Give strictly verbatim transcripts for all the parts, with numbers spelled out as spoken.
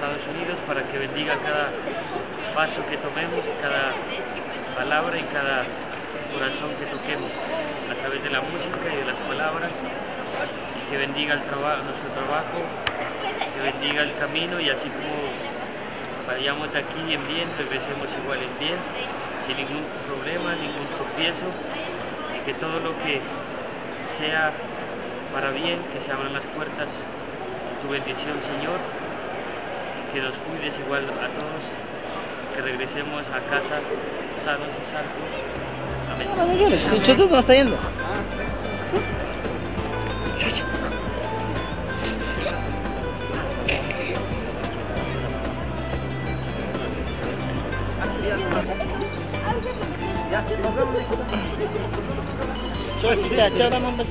Estados Unidos, para que bendiga cada paso que tomemos, cada palabra y cada corazón que toquemos a través de la música y de las palabras, y que bendiga el trabajo, nuestro trabajo, que bendiga el camino, y así como vayamos de aquí en bien, regresemos igual en bien, sin ningún problema, ningún tropiezo, y que todo lo que sea para bien, que se abran las puertas, tu bendición, Señor, que nos cuides igual a todos, que regresemos a casa sanos y salvos. Amén. No, no llores, el Chotuto no está yendo. Ya, chao, dame un beso.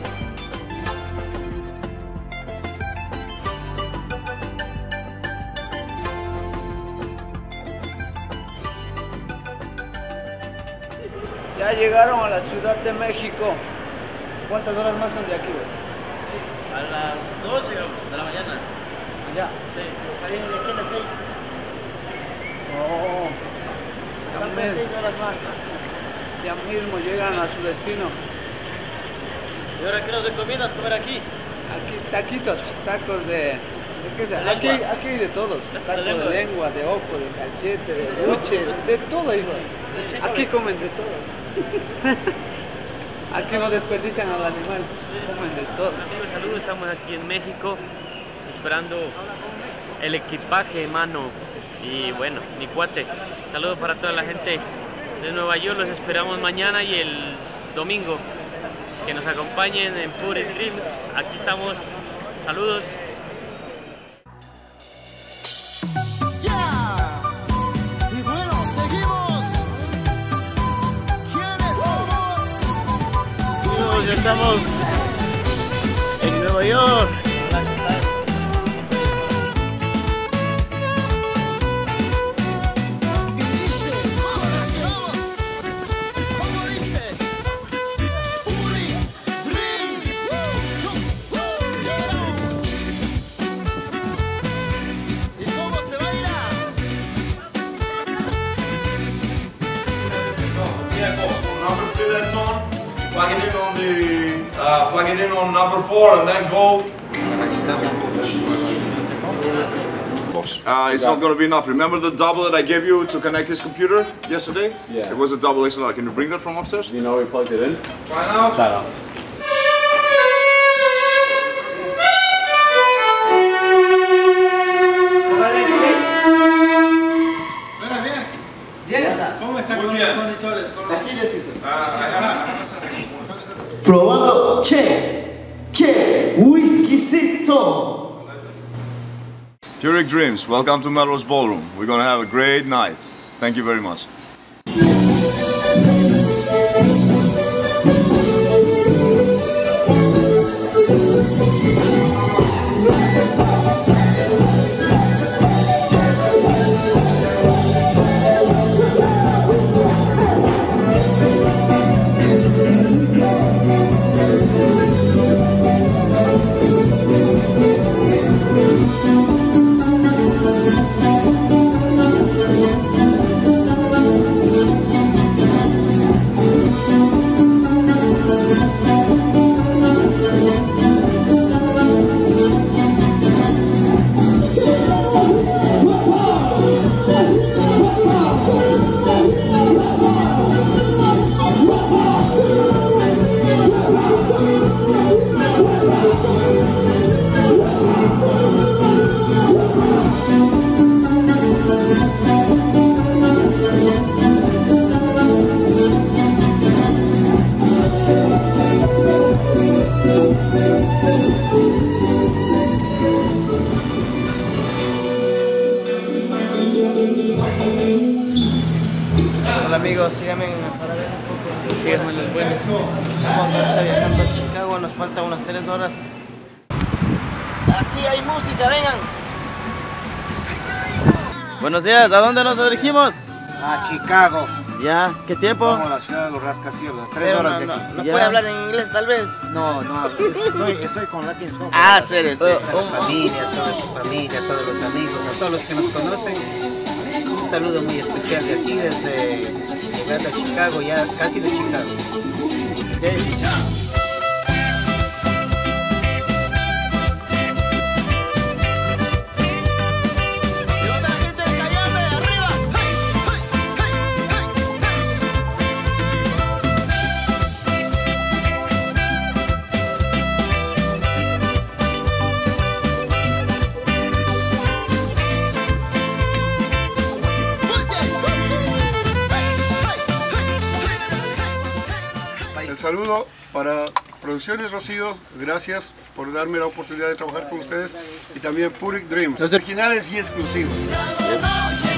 Ya llegaron a la Ciudad de México. ¿Cuántas horas más son de aquí, güey? A las dos llegamos, de la mañana. Ya. Sí. Salimos de aquí a las seis. Oh. Faltan seis horas más. Ya mismo llegan a su destino. ¿Y ahora qué nos recomiendas comer aquí? Aquí taquitos, tacos de... ¿de qué sea? De Aquí, lengua. aquí hay de todos. Tacos de lengua. lengua, de ojo, de cachete, de buche, de todo, hijo. Aquí comen de todo. Aquí no desperdician al animal, comen de todo. Amigos, saludos, estamos aquí en México esperando el equipaje, mano. Y bueno, mi cuate, saludos para toda la gente de Nueva York, los esperamos mañana y el domingo. Que nos acompañen en Pure Dreams, aquí estamos, saludos. Y bueno, seguimos. ¿Quiénes somos? Amigos, ya estamos en Nueva York. Y dice, vamos, vamos. ¿Cómo dice? Puri Dreams. ¿Y cómo se baila? Yeah, boss. Number three, that's on. Plug it in on the, uh, plug it in on number four, and then go. Boss. Uh, it's not going to be enough. Remember the double that I gave you to connect his computer yesterday? Yeah. It was a double X L R. Can you bring that from upstairs? You know we plugged it in? Try now. Shut up. Suena bien. ¿Bien? ¿Cómo está Muy con bien. los monitores? Con los... Aquí necesito. Probando. Che. Che. Whiskycito. Puric Dreams, welcome to Melrose Ballroom. We're going to have a great night. Thank you very much. Hola amigos, síganme para ver un poco. Síganme los buenos. Vamos ahorita viajando a Chicago, nos faltan unas tres horas. Aquí hay música, vengan. Buenos días, ¿a dónde nos dirigimos? A Chicago. Ya, ¿qué tiempo? Vamos a la ciudad de los rascacielos, tres Pero horas no, de no, aquí. no Ya. puede hablar en inglés tal vez. No, no, es que estoy, estoy con Latin Song. Ah, serio, sí. A la familia, a toda su familia, a todos los amigos, a todos los que nos conocen. Un saludo muy especial de aquí desde llegando a Chicago, ya casi de Chicago. Levanta la gente del Cayambe, arriba. Hey, hey, El saludo para Producciones Rocío, gracias por darme la oportunidad de trabajar con ustedes y también Puric Dreams, los originales y exclusivos. hey.